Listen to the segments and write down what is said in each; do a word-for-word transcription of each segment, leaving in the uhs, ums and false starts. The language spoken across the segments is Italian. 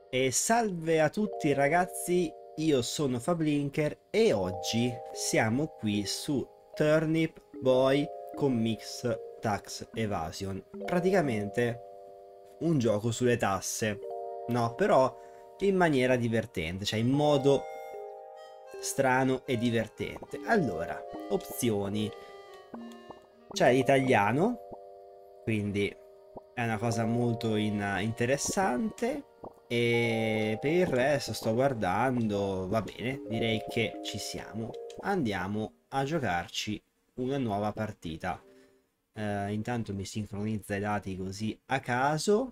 E salve a tutti ragazzi, io sono Fablinker e oggi siamo qui su Turnip Boy Comics Tax Evasion. Praticamente un gioco sulle tasse, no, però in maniera divertente, cioè in modo strano e divertente. Allora, opzioni. C'è l'italiano, quindi è una cosa molto in- interessante. E per il resto sto guardando, va bene, direi che ci siamo. Andiamo a giocarci una nuova partita. Eh, intanto mi sincronizza i dati così a caso.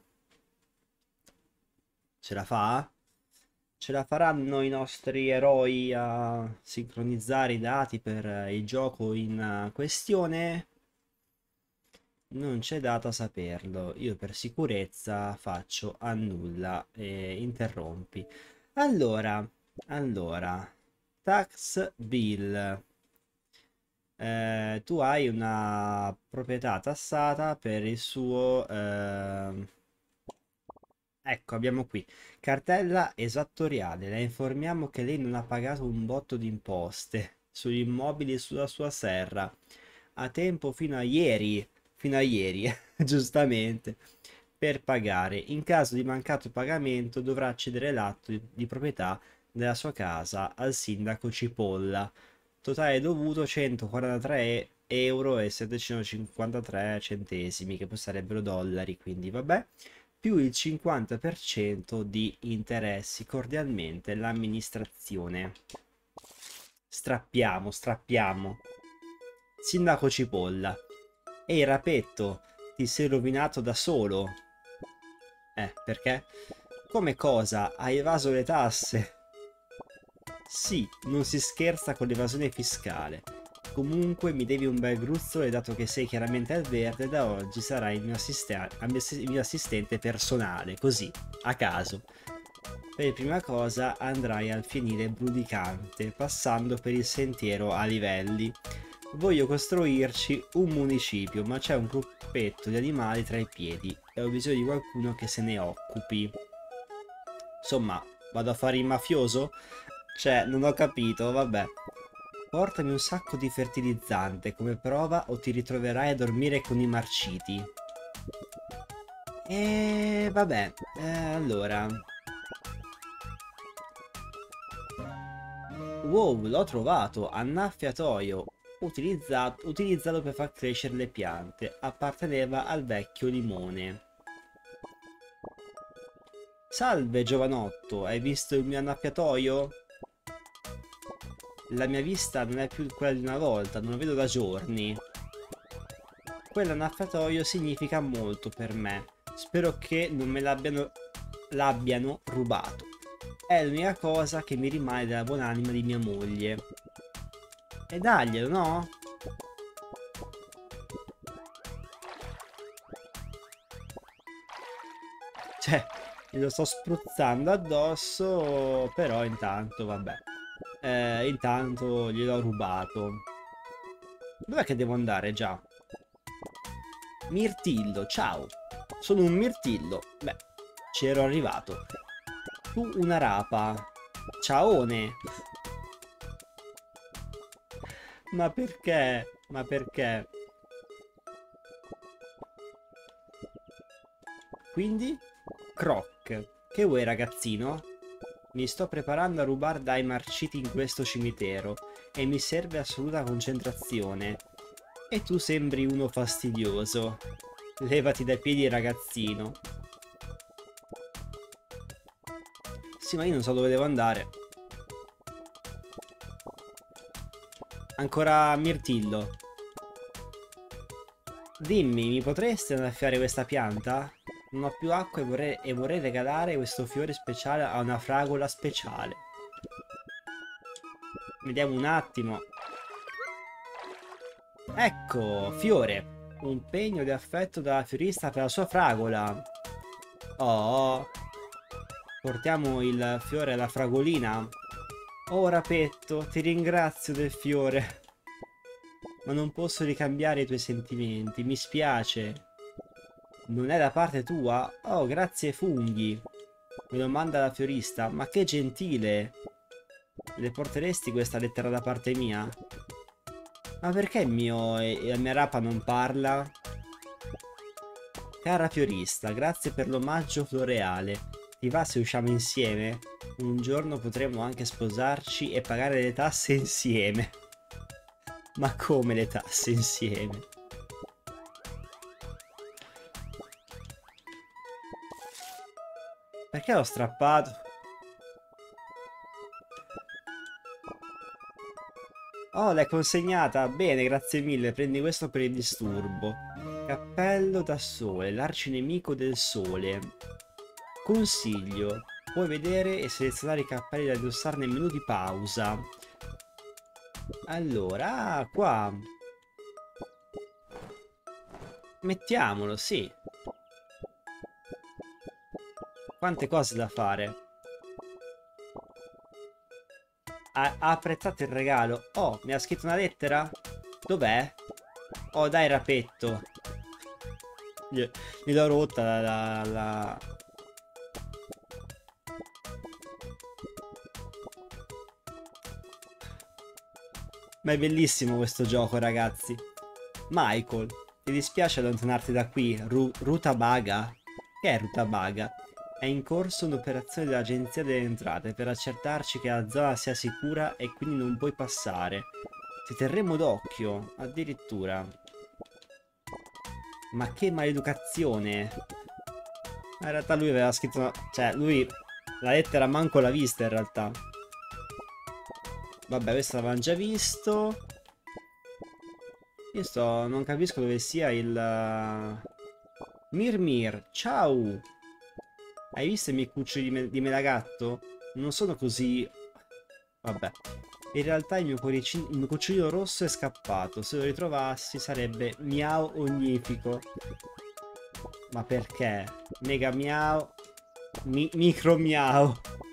Ce la fa? Ce la faranno i nostri eroi a sincronizzare i dati per eh, il gioco in eh, questione? Non c'è dato a saperlo. Io per sicurezza faccio annulla e interrompi. Allora, allora, tax bill. Eh, tu hai una proprietà tassata per il suo... ehm, Ecco, abbiamo qui. Cartella esattoriale. La informiamo che lei non ha pagato un botto di imposte sugli immobili sulla sua serra. Ha tempo fino a ieri, fino a ieri, giustamente, per pagare. In caso di mancato pagamento dovrà cedere l'atto di, di proprietà della sua casa al sindaco Cipolla. Totale dovuto centoquarantatré euro e settecentocinquantatré centesimi, che poi sarebbero dollari, quindi vabbè, più il cinquanta per cento di interessi. Cordialmente l'amministrazione. Strappiamo, strappiamo. Sindaco Cipolla. Ehi, Rapetto, ti sei rovinato da solo. Eh, perché? Come cosa? Hai evaso le tasse? Sì, non si scherza con l'evasione fiscale. Comunque mi devi un bel gruzzolo e dato che sei chiaramente al verde, da oggi sarai il mio, assiste- il mio assistente personale, così, a caso. Per prima cosa andrai al fienile Brudicante, passando per il sentiero a livelli. Voglio costruirci un municipio, ma c'è un gruppetto di animali tra i piedi e ho bisogno di qualcuno che se ne occupi. Insomma, vado a fare il mafioso? Cioè, non ho capito, vabbè. Portami un sacco di fertilizzante come prova o ti ritroverai a dormire con i marciti. E vabbè, eh, allora. Wow, l'ho trovato, annaffiatoio. Utilizzato, utilizzato per far crescere le piante. Apparteneva al vecchio limone. Salve, giovanotto, hai visto il mio annaffiatoio? La mia vista non è più quella di una volta, non lo vedo da giorni. Quell'annaffiatoio significa molto per me. Spero che non me l'abbiano l'abbiano rubato. È l'unica cosa che mi rimane della buonanima di mia moglie. E daglielo, no? Cioè, glielo sto spruzzando addosso, però intanto, vabbè. Eh, intanto gliel'ho rubato. Dov'è che devo andare già? Mirtillo, ciao. Sono un mirtillo. Beh, ci ero arrivato. Tu una rapa. Ciaone. Ma perché? Ma perché? Quindi? Croc. Che vuoi, ragazzino? Mi sto preparando a rubare dai marciti in questo cimitero e mi serve assoluta concentrazione. E tu sembri uno fastidioso. Levati dai piedi, ragazzino. Sì, ma io non so dove devo andare. Ancora Mirtillo. Dimmi, mi potresti annaffiare questa pianta? Non ho più acqua e vorrei, e vorrei regalare questo fiore speciale a una fragola speciale. Vediamo un attimo. Ecco, fiore. Un pegno di affetto dalla fiorista per la sua fragola. Oh, portiamo il fiore alla fragolina. Oh, Rapetto, ti ringrazio del fiore. Ma non posso ricambiare i tuoi sentimenti, mi spiace. Non è da parte tua? Oh, grazie funghi. Me lo manda la fiorista. Ma che gentile. Le porteresti questa lettera da parte mia? Ma perché il mio e la mia rapa non parla? Cara fiorista, grazie per l'omaggio floreale. Ti va se usciamo insieme? Un giorno potremo anche sposarci e pagare le tasse insieme. Ma come le tasse insieme? Perché l'ho strappato? Oh, l'hai consegnata? Bene, grazie mille. Prendi questo per il disturbo. Cappello da sole, l'arcinemico del sole. Consiglio. Puoi vedere e selezionare i cappelli da indossare nel menu di pausa. Allora, ah, qua. Mettiamolo, sì. Quante cose da fare. Ha, ha apprezzato il regalo. Oh, mi ha scritto una lettera? Dov'è? Oh, dai, rapetto. Gli, gliel'ho rotta la, la, la... Ma è bellissimo questo gioco, ragazzi. Michael, ti dispiace allontanarti da qui? Ru Rutabaga? Che è Rutabaga? È in corso un'operazione dell'Agenzia delle Entrate per accertarci che la zona sia sicura e quindi non puoi passare. Ti terremo d'occhio, addirittura. Ma che maleducazione! Ma in realtà lui aveva scritto una... Cioè, lui la lettera manco l'ha vista in realtà. Vabbè, questo l'avevamo già visto. Io sto... non capisco dove sia il... Mirmir, ciao! Hai visto i miei cuccioli di, me di melagatto? Non sono così... Vabbè. In realtà il mio, cuoricino, il mio cucciolino rosso è scappato. Se lo ritrovassi sarebbe miau ognifico. Ma perché? Mega miau. Mi micro miau.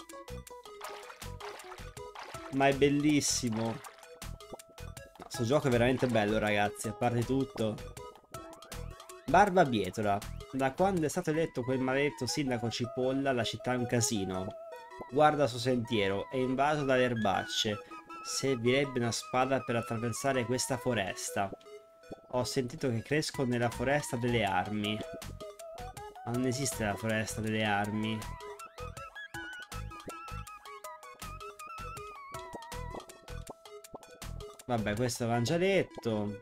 Ma è bellissimo. Questo gioco è veramente bello, ragazzi. A parte tutto. Barbabietola. Da quando è stato eletto quel maledetto sindaco cipolla, la città è un casino. Guarda suo sentiero, è invaso dalle erbacce. Servirebbe una spada per attraversare questa foresta. Ho sentito che crescono nella foresta delle armi. Ma non esiste la foresta delle armi. Vabbè, questo avevamo già detto.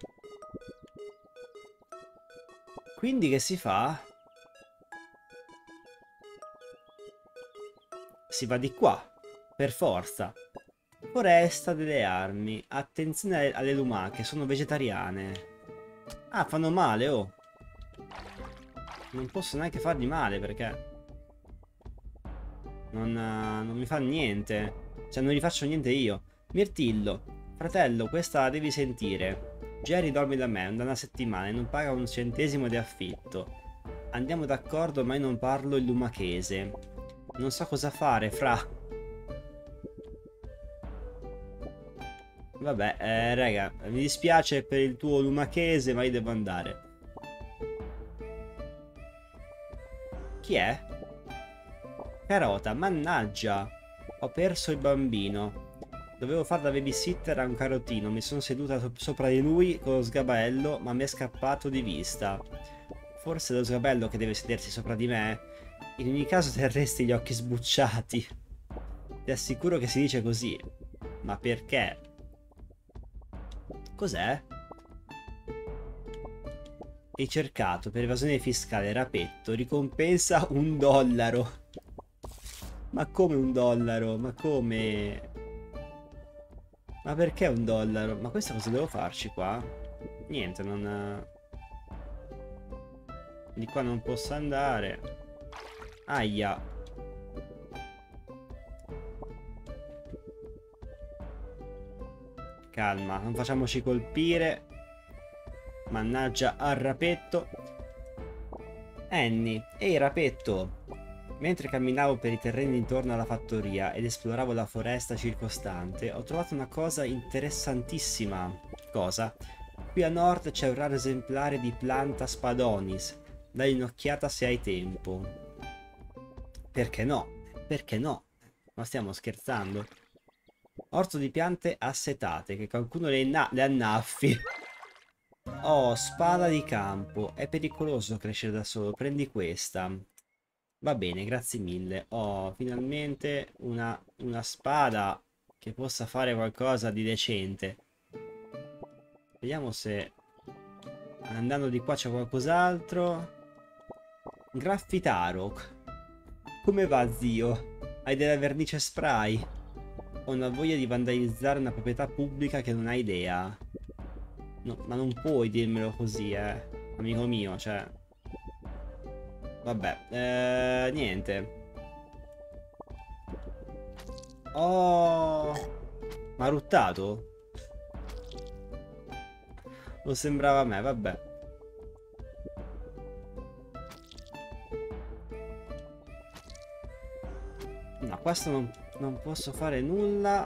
Quindi che si fa? Si va di qua, per forza. Foresta delle armi. Attenzione alle lumache, sono vegetariane. Ah, fanno male, oh. Non posso neanche fargli male perché... Non, uh, non mi fa niente. Cioè, non gli faccio niente io. Mirtillo. Fratello, questa la devi sentire. Jerry dorme da me da una settimana e non paga un centesimo di affitto. Andiamo d'accordo, ma io non parlo il lumachese. Non so cosa fare, fra. Vabbè, eh, raga, mi dispiace per il tuo lumachese, ma io devo andare. Chi è? Carota, mannaggia. Ho perso il bambino. Dovevo fare da babysitter a un carotino, mi sono seduta so sopra di lui con lo sgabello, ma mi è scappato di vista. Forse è lo sgabello che deve sedersi sopra di me? In ogni caso terresti gli occhi sbucciati. Ti assicuro che si dice così. Ma perché? Cos'è? Ricercato per evasione fiscale, rapetto, ricompensa un dollaro. Ma come un dollaro? Ma come... Ma perché un dollaro? Ma questo cosa devo farci qua? Niente, non... Di qua non posso andare. Aia. Calma, non facciamoci colpire. Mannaggia al rapetto. Annie, ehi rapetto. Mentre camminavo per i terreni intorno alla fattoria ed esploravo la foresta circostante, ho trovato una cosa interessantissima. Cosa? Qui a nord c'è un raro esemplare di Planta spadonis. Dai un'occhiata se hai tempo. Perché no? perché no? Ma stiamo scherzando? Orto di piante assetate, che qualcuno le, le annaffi. Oh, spada di campo. È pericoloso crescere da solo. Prendi questa. Va bene, grazie mille. Oh, finalmente una, una spada che possa fare qualcosa di decente. Vediamo se andando di qua c'è qualcos'altro. Graffitaro. Come va, zio? Hai della vernice spray? Ho una voglia di vandalizzare una proprietà pubblica che non hai idea. No, ma non puoi dirmelo così, eh. Amico mio, cioè. Vabbè, eh, niente. Oh, ma ha ruttato? Lo sembrava a me, vabbè. No, questo non, non posso fare nulla.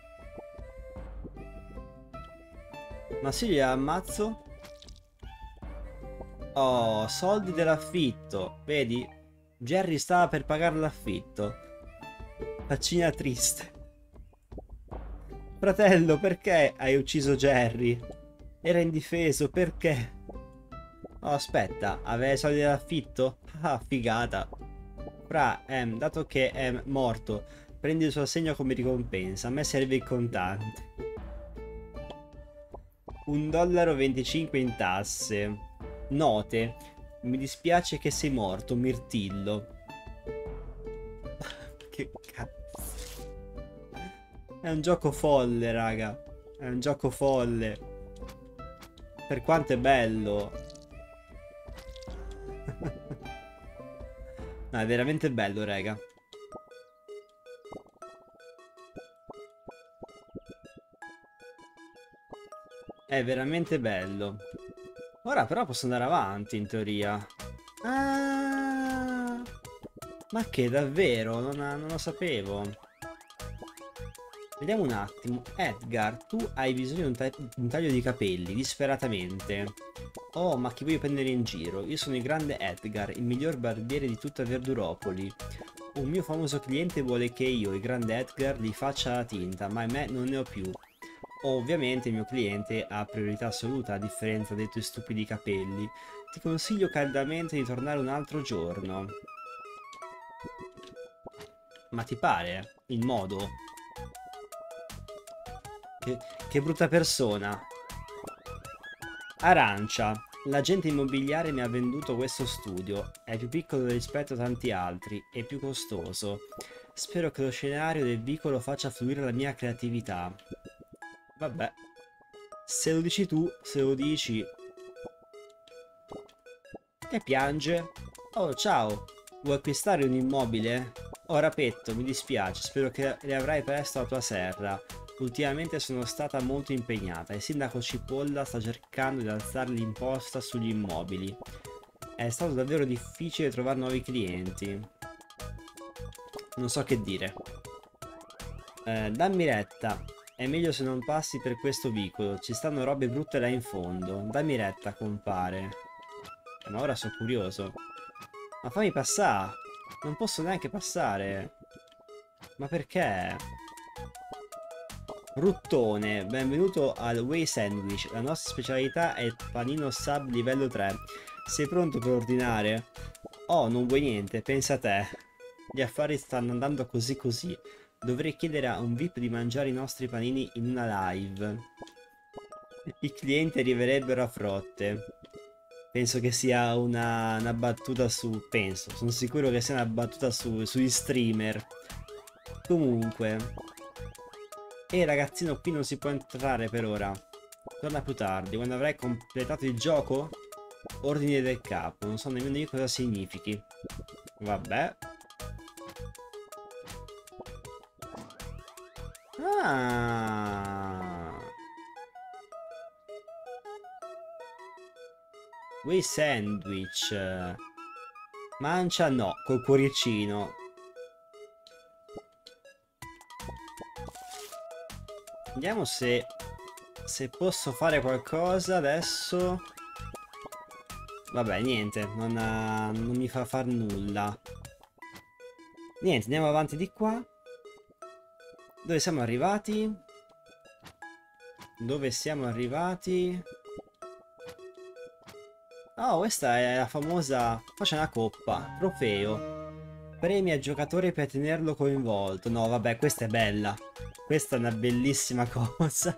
Ma sì, li ammazzo. Oh, soldi dell'affitto. Vedi? Jerry stava per pagare l'affitto. Faccina triste. Fratello, perché hai ucciso Jerry? Era indifeso, perché? Oh, aspetta, aveva i soldi dell'affitto? Ah, figata. Fra, ehm, dato che è morto, prendi il suo assegno come ricompensa. A me serve il contante. Un dollaro venticinque in tasse. Note. Mi dispiace che sei morto, Mirtillo. Che cazzo. È un gioco folle, raga. È un gioco folle. Per quanto è bello. No, è veramente bello, raga. È veramente bello. Ora però posso andare avanti, in teoria. Ah, ma che, davvero? Non, non lo sapevo. Vediamo un attimo. Edgar, tu hai bisogno di un, ta un taglio di capelli, disperatamente. Oh, ma chi voglio prendere in giro? Io sono il grande Edgar, il miglior barbiere di tutta Verduropoli. Un mio famoso cliente vuole che io, il grande Edgar, gli faccia la tinta, ma me non ne ho più. Ovviamente il mio cliente ha priorità assoluta a differenza dei tuoi stupidi capelli. Ti consiglio caldamente di tornare un altro giorno. Ma ti pare? Il modo? Che, che brutta persona. Arancia. L'agente immobiliare mi ha venduto questo studio. È più piccolo rispetto a tanti altri e più costoso. Spero che lo scenario del vicolo faccia fluire la mia creatività. Vabbè. Se lo dici tu, se lo dici... Che piange? Oh, ciao. Vuoi acquistare un immobile? Oh, Rapetto, mi dispiace. Spero che riavrai presto la tua serra. Ultimamente sono stata molto impegnata. Il sindaco Cipolla sta cercando di alzare l'imposta sugli immobili. È stato davvero difficile trovare nuovi clienti. Non so che dire. Eh, dammi retta. È meglio se non passi per questo vicolo. Ci stanno robe brutte là in fondo. Dammi retta, compare. Eh, ma ora sono curioso. Ma fammi passare. Non posso neanche passare. Ma perché? Ruttone, benvenuto al Way Sandwich. La nostra specialità è il panino sub livello tre. Sei pronto per ordinare? Oh, non vuoi niente, pensa a te. Gli affari stanno andando così così. Dovrei chiedere a un V I P di mangiare i nostri panini in una live. I clienti arriverebbero a frotte. Penso che sia una, una battuta su... Penso, sono sicuro che sia una battuta su, sugli streamer. Comunque... Ehi ragazzino, qui non si può entrare per ora. Torna più tardi, quando avrai completato il gioco? Ordine del capo, non so nemmeno io cosa significhi. Vabbè. Ah. Way Sandwich. Mancia no, col cuoricino. Vediamo se, se posso fare qualcosa adesso. Vabbè, niente, non, ha, non mi fa far nulla. Niente, andiamo avanti di qua. Dove siamo arrivati? Dove siamo arrivati? Oh, questa è la famosa... Qua c'è una coppa. Trofeo. Premi al giocatore per tenerlo coinvolto. No, vabbè, questa è bella. Questa è una bellissima cosa.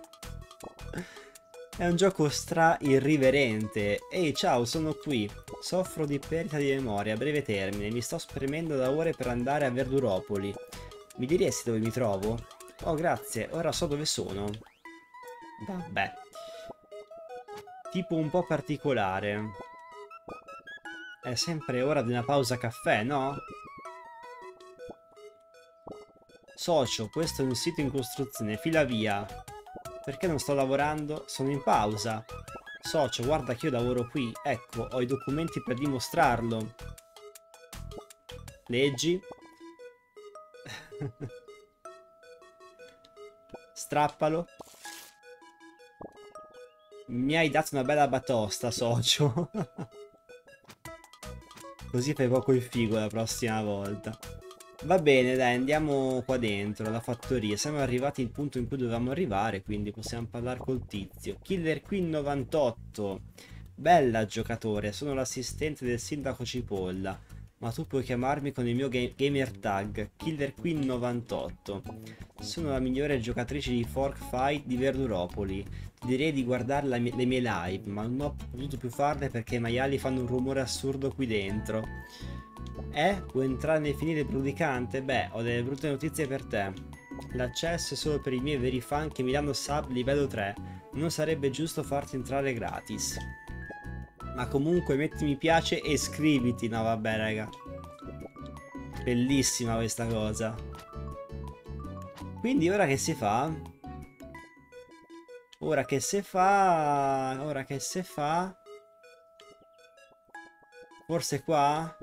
È un gioco stra irriverente. Ehi, ciao, sono qui. Soffro di perdita di memoria a breve termine. Mi sto spremendo da ore per andare a Verduropoli. Mi diresti dove mi trovo? Oh, grazie, ora so dove sono. Vabbè. Tipo un po' particolare. È sempre ora di una pausa caffè, no? Socio, questo è un sito in costruzione, fila via. Perché non sto lavorando? Sono in pausa. Socio, guarda che io lavoro qui. Ecco, ho i documenti per dimostrarlo. Leggi. Strappalo. Mi hai dato una bella batosta, socio. Così fai poco il figo la prossima volta. Va bene, dai, andiamo qua dentro, alla fattoria. Siamo arrivati al punto in cui dovevamo arrivare, quindi possiamo parlare col tizio. Killer Queen novantotto. Bella giocatore, sono l'assistente del sindaco Cipolla. Ma tu puoi chiamarmi con il mio ga gamer tag, Killer Queen novantotto. Sono la migliore giocatrice di Fork Fight di Verduropoli. Ti direi di guardare la mie le mie live, ma non ho potuto più farle perché i maiali fanno un rumore assurdo qui dentro. Eh? Vuoi entrare nel finire brulicante? Beh, ho delle brutte notizie per te. L'accesso è solo per i miei veri fan che mi danno sub livello tre. Non sarebbe giusto farti entrare gratis. Ma comunque metti mi piace e iscriviti. No vabbè raga. Bellissima questa cosa. Quindi ora che si fa? Ora che si fa? Ora che si fa? Forse qua?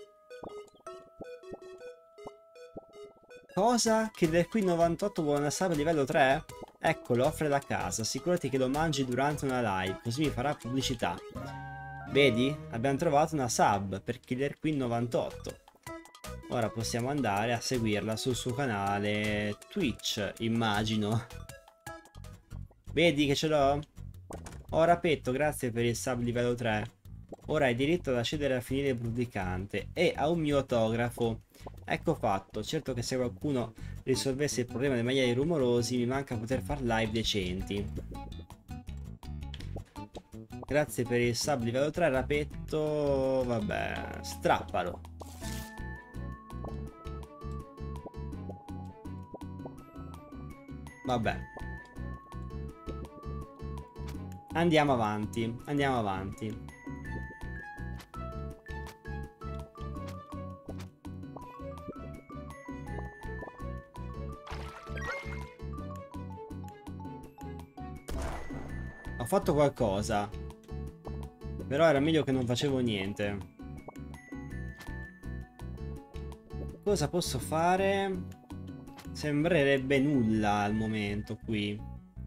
Cosa? Che del qui novantotto vuole una sub livello tre? Eccolo, offre da casa. Assicurati che lo mangi durante una live, così mi farà pubblicità. Vedi? Abbiamo trovato una sub per Killer Queen novantotto. Ora possiamo andare a seguirla sul suo canale Twitch, immagino. Vedi che ce l'ho? Oh Rapetto, grazie per il sub livello tre. Ora hai diritto ad accedere a finire brulicante e a un mio autografo. Ecco fatto, certo che se qualcuno risolvesse il problema dei maiali rumorosi mi manca poter far live decenti. Grazie per il sub livello tre, Rapetto. Vabbè, strappalo. Vabbè. Andiamo avanti, andiamo avanti. Ho fatto qualcosa. Però era meglio che non facevo niente. Cosa posso fare? Sembrerebbe nulla al momento qui.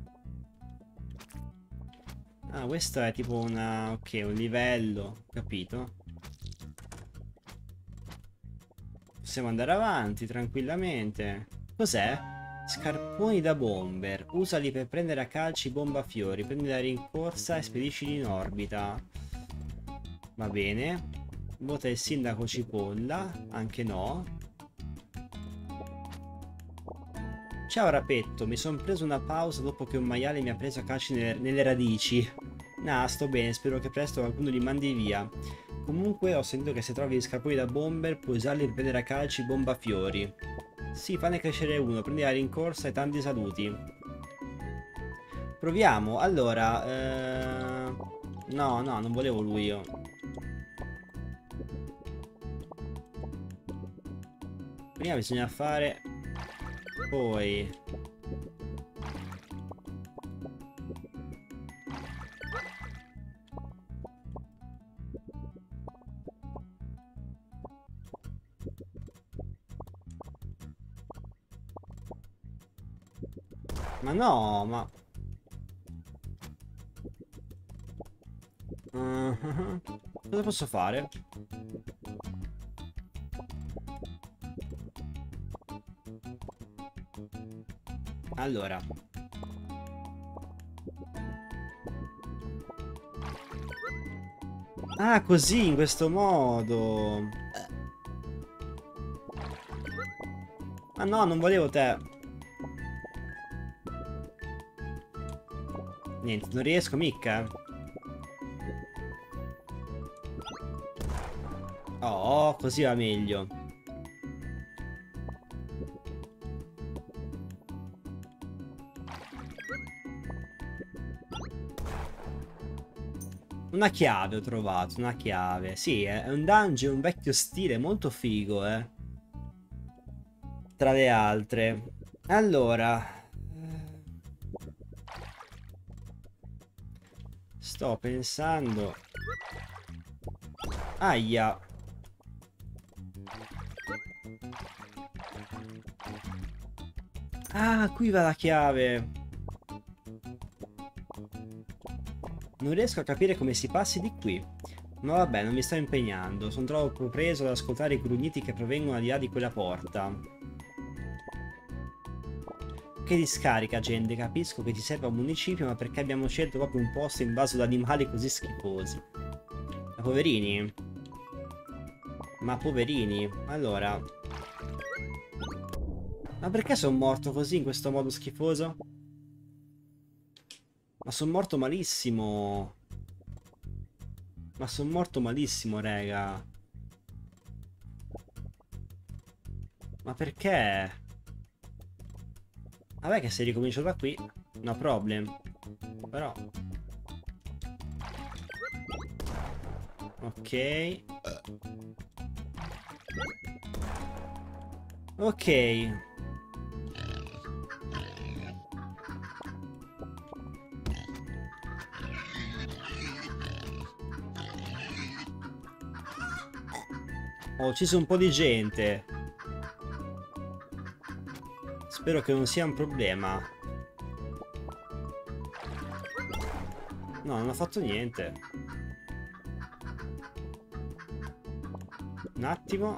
Ah, questo è tipo una... ok, un livello. Capito? Possiamo andare avanti tranquillamente. Cos'è? Scarponi da bomber. Usali per prendere a calci bombafiori. Prendi la rincorsa e spediscili in orbita. Va bene. Vota il sindaco Cipolla. Anche no. Ciao Rapetto, mi sono preso una pausa dopo che un maiale mi ha preso a calci nelle, nelle radici. Nah, sto bene, spero che presto qualcuno li mandi via. Comunque ho sentito che se trovi gli scarponi da bomber puoi usarli per prendere a calci bombafiori. Sì, fanne crescere uno, prendi la rincorsa e tanti saluti. Proviamo, allora... Eh... No, no, non volevo lui io. Prima bisogna fare... Poi... Ma no, ma... Uh-huh. Cosa posso fare? Allora. Ah, così, in questo modo. Ah no, non volevo te. Niente, non riesco mica. Oh, così va meglio. Una chiave ho trovato, una chiave. Sì, è un dungeon vecchio stile, molto figo, eh. Tra le altre. Allora. Sto pensando. Aia. Ah, qui va la chiave. Non riesco a capire come si passi di qui. Ma vabbè, non mi sto impegnando. Sono troppo preso ad ascoltare i grugniti che provengono al di là di quella porta. Che discarica, gente. Capisco che ti serve un municipio, ma perché abbiamo scelto proprio un posto invaso da animali così schifosi? Ma poverini. Ma poverini. Allora. Ma perché sono morto così in questo modo schifoso? Ma sono morto malissimo. Ma sono morto malissimo, raga. Ma perché? Vabbè che se ricomincio da qui, no problem. Però. Ok. Ok. Ho ucciso un po' di gente. Spero che non sia un problema. No, non ho fatto niente. Un attimo.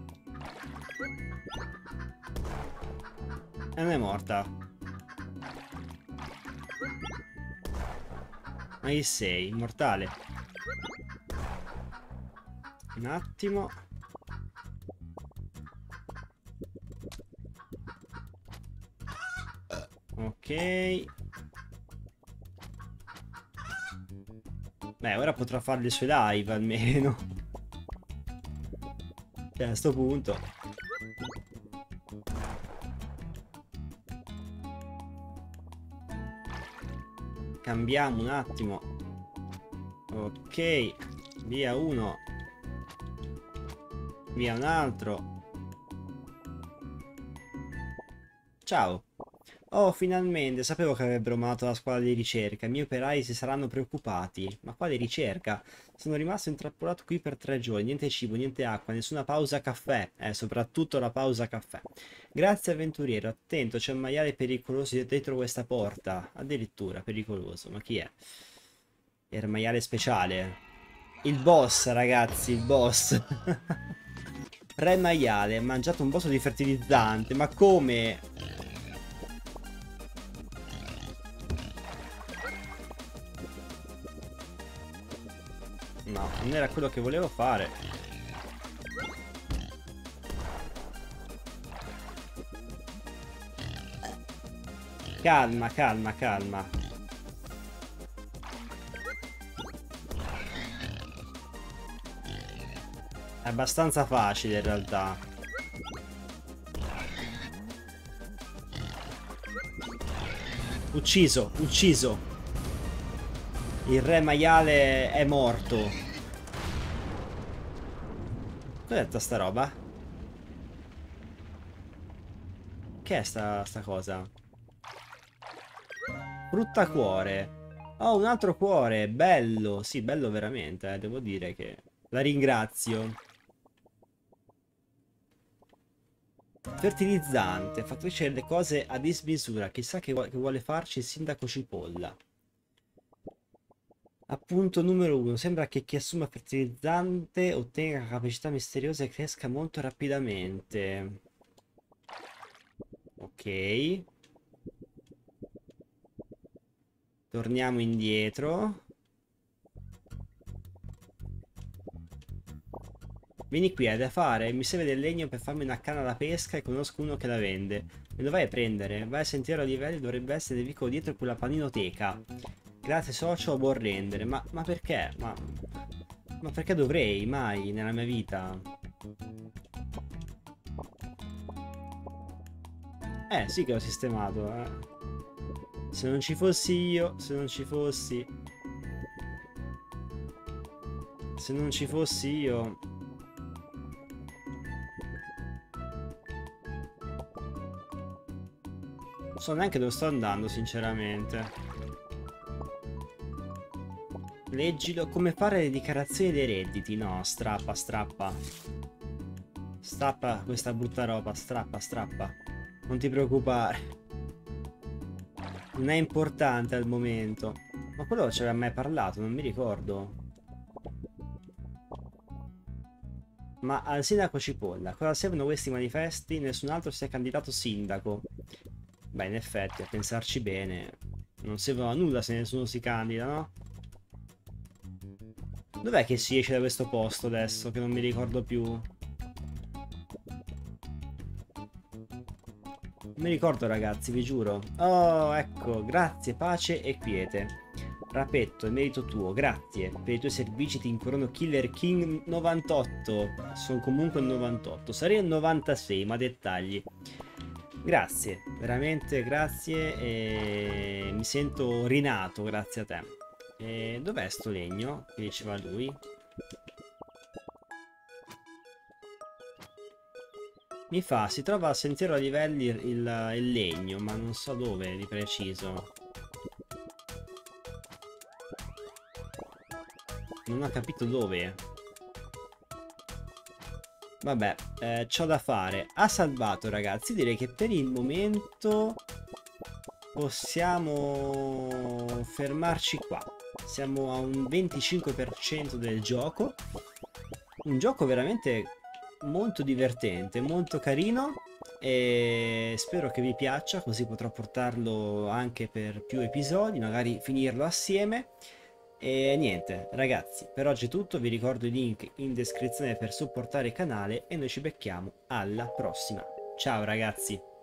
E non è morta. Ma chi sei? Immortale. Un attimo. Ok. Beh, ora potrà fare le sue live almeno. Cioè, a sto punto. Cambiamo un attimo. Ok. Via uno. Via un altro. Ciao. Oh, finalmente, sapevo che avrebbero mandato la squadra di ricerca. I miei operai si saranno preoccupati. Ma quale ricerca? Sono rimasto intrappolato qui per tre giorni. Niente cibo, niente acqua, nessuna pausa caffè. Eh, soprattutto la pausa caffè. Grazie, avventuriero. Attento, c'è un maiale pericoloso dietro questa porta. Addirittura, pericoloso. Ma chi è? Era il maiale speciale. Il boss, ragazzi, il boss. Re maiale, ha mangiato un botto di fertilizzante. Ma come? No, non era quello che volevo fare. Calma, calma, calma. È abbastanza facile in realtà. Ucciso, ucciso. Il re maiale è morto. Cos'è tutta sta roba? Che è sta, sta cosa? Frutta cuore. Oh, un altro cuore. Bello. Sì, bello veramente, eh. Devo dire che la ringrazio. Fertilizzante. Fattrice le cose a dismisura. Chissà che, vu- che vuole farci il sindaco Cipolla. Appunto numero uno. Sembra che chi assuma fertilizzante ottenga capacità misteriose e cresca molto rapidamente. Ok. Torniamo indietro. Vieni qui, hai da fare. Mi serve del legno per farmi una canna da pesca e conosco uno che la vende. Me lo vai a prendere? Vai a sentiero a livelli, dovrebbe essere del vicolo dietro quella paninoteca. Grazie socio, buon rendere. Ma, ma perché? Ma, ma perché dovrei mai nella mia vita? Eh, sì che l'ho sistemato, eh. Se non ci fossi io, se non ci fossi... Se non ci fossi io... Non so neanche dove sto andando, sinceramente. Leggilo. Come fare le dichiarazioni dei redditi? No, strappa, strappa. Strappa questa brutta roba, strappa, strappa. Non ti preoccupare. Non è importante al momento. Ma quello ci aveva mai parlato, non mi ricordo. Ma al sindaco Cipolla, cosa servono questi manifesti? Nessun altro si è candidato sindaco. Beh, in effetti, a pensarci bene, non servono a nulla se nessuno si candida, no? Dov'è che si esce da questo posto adesso, che non mi ricordo più? Non mi ricordo, ragazzi, vi giuro. Oh, ecco, grazie, pace e quiete. Rapetto, è merito tuo, grazie. Per i tuoi servizi ti incorono Killer King novantotto. Sono comunque il novantotto. Sarei il novantasei, ma dettagli. Grazie, veramente grazie. E... mi sento rinato grazie a te. E... dov'è sto legno? Che diceva lui. Mi fa, si trova a sentiero a livelli il, il, il legno, ma non so dove di preciso. Non ho capito dove. Vabbè, eh, c'ho da fare. Ha salvato, ragazzi. Direi che per il momento possiamo fermarci qua. Siamo a un venticinque per cento del gioco. Un gioco veramente molto divertente, molto carino. E spero che vi piaccia, così potrò portarlo anche per più episodi, magari finirlo assieme. E niente, ragazzi, per oggi è tutto. Vi ricordo i link in descrizione per supportare il canale e noi ci becchiamo alla prossima. Ciao ragazzi!